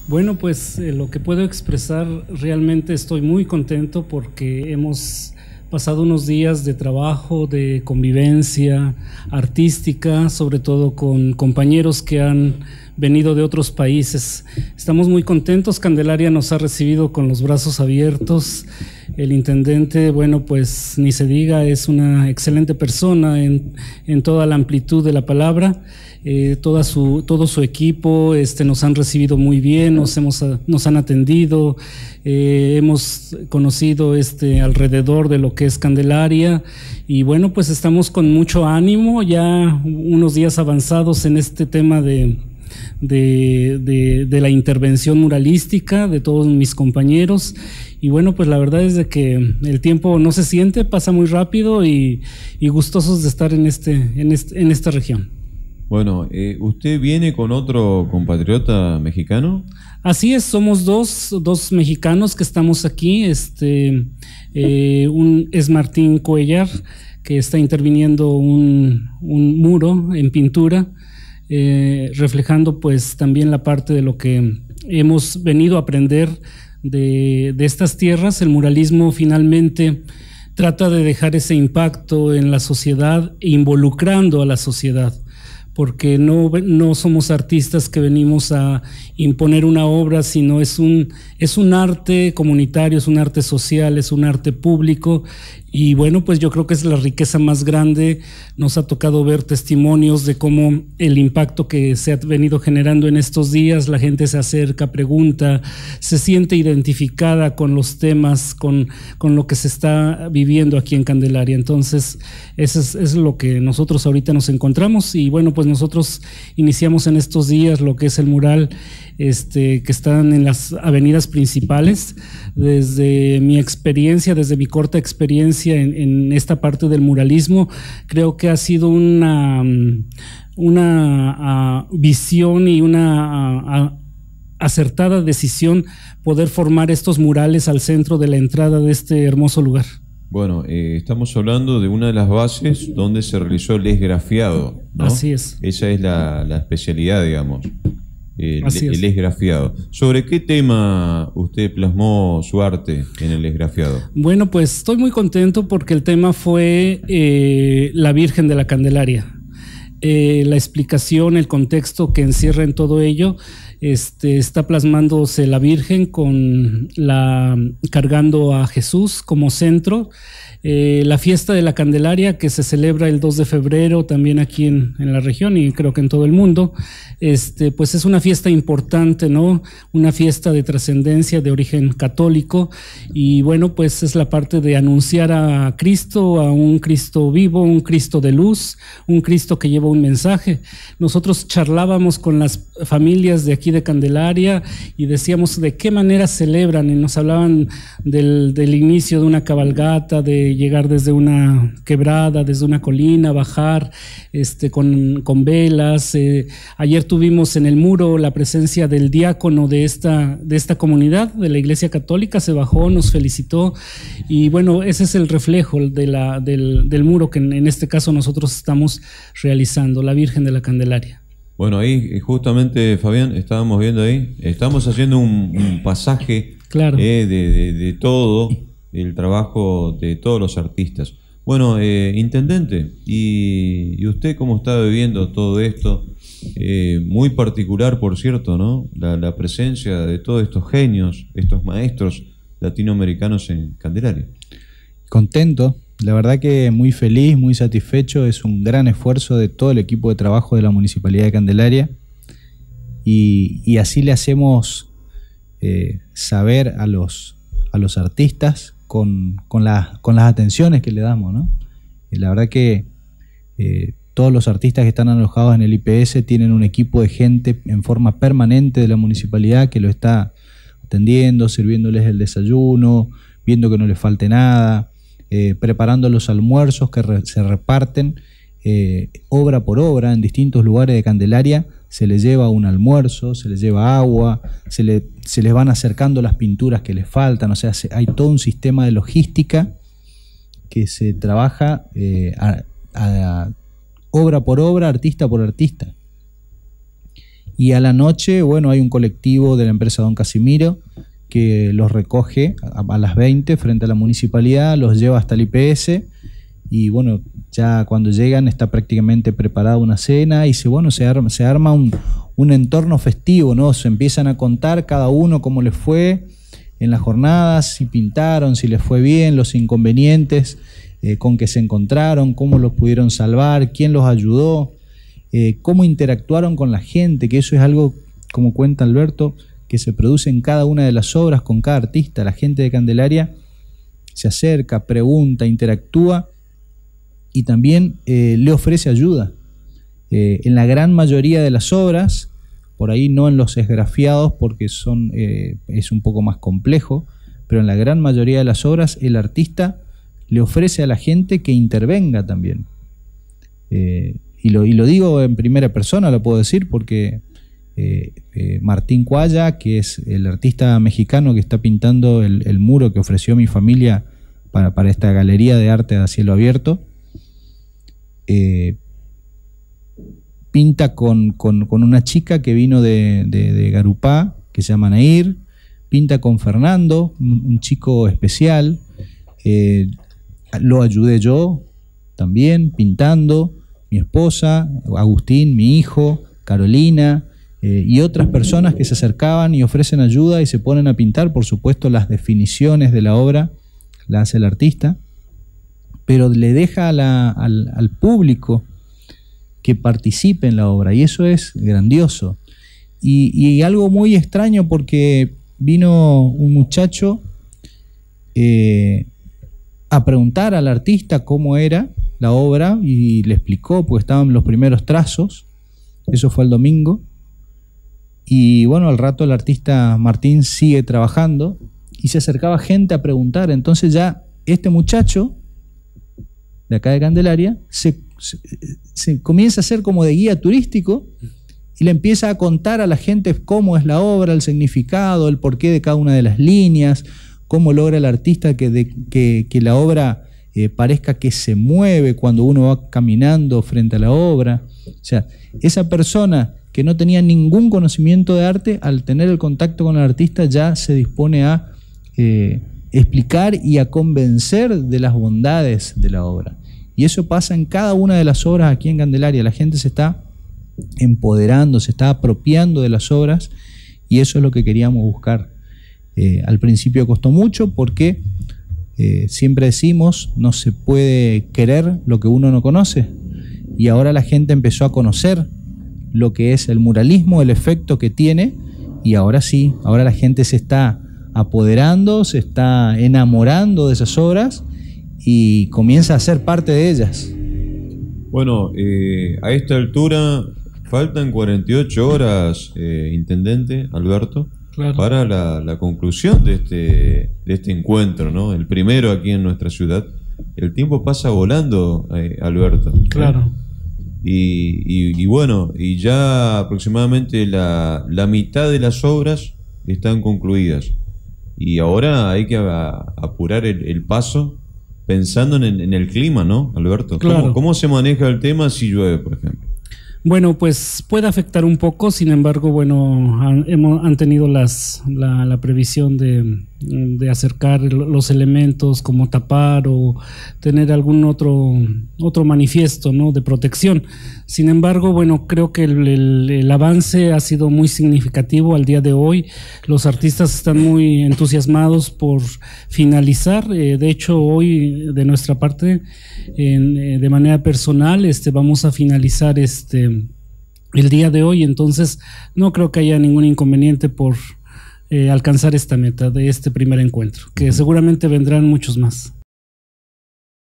Bueno, pues lo que puedo expresar, realmente estoy muy contento porque hemos pasado unos días de trabajo, de convivencia artística, sobre todo con compañeros que han venido de otros países. Estamos muy contentos, Candelaria nos ha recibido con los brazos abiertos. El intendente, bueno, pues ni se diga, es una excelente persona en toda la amplitud de la palabra. Todo su equipo nos han recibido muy bien, nos han atendido, hemos conocido alrededor de lo que es Candelaria y bueno, pues estamos con mucho ánimo, ya unos días avanzados en este tema de la intervención muralística de todos mis compañeros. Y bueno, pues la verdad es de que el tiempo no se siente, pasa muy rápido y gustosos de estar en esta región. Bueno, ¿usted viene con otro compatriota mexicano? Así es, somos dos mexicanos que estamos aquí. Es Martín Cuellar, que está interviniendo un muro en pintura, reflejando pues también la parte de lo que hemos venido a aprender de estas tierras. El muralismo finalmente trata de dejar ese impacto en la sociedad, involucrando a la sociedad, porque no somos artistas que venimos a imponer una obra, sino es un arte comunitario, es un arte social, es un arte público. Y bueno, pues yo creo que es la riqueza más grande. Nos ha tocado ver testimonios de cómo el impacto que se ha venido generando en estos días, la gente se acerca, pregunta, se siente identificada con los temas, con lo que se está viviendo aquí en Candelaria. Entonces, eso es lo que nosotros ahorita nos encontramos. Y bueno, pues nosotros iniciamos en estos días lo que es el mural que están en las avenidas principales. Desde mi experiencia, desde mi corta experiencia en esta parte del muralismo, creo que ha sido una visión y una acertada decisión poder formar estos murales al centro de la entrada de este hermoso lugar. Bueno, estamos hablando de una de las bases donde se realizó el esgrafiado, ¿no? Así es. Esa es la especialidad, digamos. El esgrafiado. ¿Sobre qué tema usted plasmó su arte en el esgrafiado? Bueno, pues estoy muy contento porque el tema fue la Virgen de la Candelaria. La explicación, el contexto que encierra en todo ello, está plasmándose la Virgen cargando a Jesús como centro. La fiesta de la Candelaria, que se celebra el 2 de febrero también aquí en la región y creo que en todo el mundo, pues es una fiesta importante, ¿no? Una fiesta de trascendencia de origen católico y bueno, pues es la parte de anunciar a Cristo, a un Cristo vivo, un Cristo de luz, un Cristo que lleva un mensaje. Nosotros charlábamos con las familias de aquí de Candelaria y decíamos de qué manera celebran y nos hablaban del inicio de una cabalgata, de llegar desde una quebrada, desde una colina, bajar con velas. Ayer tuvimos en el muro la presencia del diácono de esta comunidad, de la Iglesia Católica, se bajó, nos felicitó y bueno, ese es el reflejo del muro que en este caso nosotros estamos realizando, la Virgen de la Candelaria. Bueno, ahí justamente, Fabián, estábamos viendo ahí, estamos haciendo un pasaje, claro, de todo el trabajo de todos los artistas. Bueno, intendente, ¿y usted cómo está viviendo todo esto? Muy particular, por cierto, ¿no? La presencia de todos estos genios, estos maestros latinoamericanos en Candelaria. Contento, la verdad que muy feliz, muy satisfecho. Es un gran esfuerzo de todo el equipo de trabajo de la Municipalidad de Candelaria y así le hacemos saber a los artistas con las atenciones que le damos, ¿no? La verdad que todos los artistas que están alojados en el IPS tienen un equipo de gente en forma permanente de la municipalidad que lo está atendiendo, sirviéndoles el desayuno, viendo que no les falte nada, preparando los almuerzos que se reparten obra por obra en distintos lugares de Candelaria. Se les lleva un almuerzo, se les lleva agua, se les van acercando las pinturas que les faltan. O sea, hay todo un sistema de logística que se trabaja obra por obra, artista por artista. Y a la noche, bueno, hay un colectivo de la empresa Don Casimiro que los recoge a las 20 frente a la municipalidad, los lleva hasta el IPS y bueno, ya cuando llegan está prácticamente preparada una cena y se arma un entorno festivo, ¿no? Se empiezan a contar cada uno cómo les fue en las jornadas, si pintaron, si les fue bien, los inconvenientes con que se encontraron, cómo los pudieron salvar, quién los ayudó, cómo interactuaron con la gente, que eso es algo, como cuenta Alberto, que se produce en cada una de las obras con cada artista. La gente de Candelaria se acerca, pregunta, interactúa y también le ofrece ayuda. En la gran mayoría de las obras, por ahí no en los esgrafiados porque es un poco más complejo, pero en la gran mayoría de las obras el artista le ofrece a la gente que intervenga también. Y lo digo en primera persona, lo puedo decir porque Martín Cuaya, que es el artista mexicano que está pintando el muro que ofreció mi familia para esta galería de arte a cielo abierto, pinta con una chica que vino de Garupá, que se llama Nair, pinta con Fernando, un chico especial, lo ayudé yo también pintando, mi esposa, Agustín, mi hijo, Carolina, y otras personas que se acercaban y ofrecen ayuda y se ponen a pintar. Por supuesto, las definiciones de la obra las hace el artista, pero le deja al público que participe en la obra, y eso es grandioso. Y algo muy extraño, porque vino un muchacho a preguntar al artista cómo era la obra y le explicó, pues estaban los primeros trazos, eso fue el domingo. Y bueno, al rato el artista Martín sigue trabajando y se acercaba gente a preguntar. Entonces ya este muchacho de acá de Candelaria se comienza a hacer como de guía turístico y le empieza a contar a la gente cómo es la obra, el significado, el porqué de cada una de las líneas, cómo logra el artista que la obra parezca que se mueve cuando uno va caminando frente a la obra. O sea, esa persona que no tenía ningún conocimiento de arte, al tener el contacto con el artista ya se dispone a explicar y a convencer de las bondades de la obra. Y eso pasa en cada una de las obras aquí en Candelaria. La gente se está empoderando, se está apropiando de las obras, y eso es lo que queríamos buscar. Al principio costó mucho porque siempre decimos, no se puede querer lo que uno no conoce, y ahora la gente empezó a conocer lo que es el muralismo, el efecto que tiene, y ahora sí, ahora la gente se está apoderando, se está enamorando de esas obras y comienza a ser parte de ellas. Bueno, a esta altura faltan 48 horas, Intendente Alberto, claro, para la conclusión de este encuentro, ¿no? El primero aquí en nuestra ciudad. El tiempo pasa volando, Alberto. Claro. Y bueno, y ya aproximadamente la mitad de las obras están concluidas. Y ahora hay que apurar el paso pensando en el clima, ¿no, Alberto? Claro. ¿Cómo se maneja el tema si llueve, por ejemplo? Bueno, pues puede afectar un poco, sin embargo, bueno, han tenido la previsión de acercar los elementos, como tapar o tener algún otro manifiesto, ¿no?, de protección. Sin embargo, bueno, creo que el avance ha sido muy significativo al día de hoy. Los artistas están muy entusiasmados por finalizar. De hecho, hoy, de nuestra parte, de manera personal, vamos a finalizar el día de hoy. Entonces no creo que haya ningún inconveniente por alcanzar esta meta de este primer encuentro, que seguramente vendrán muchos más.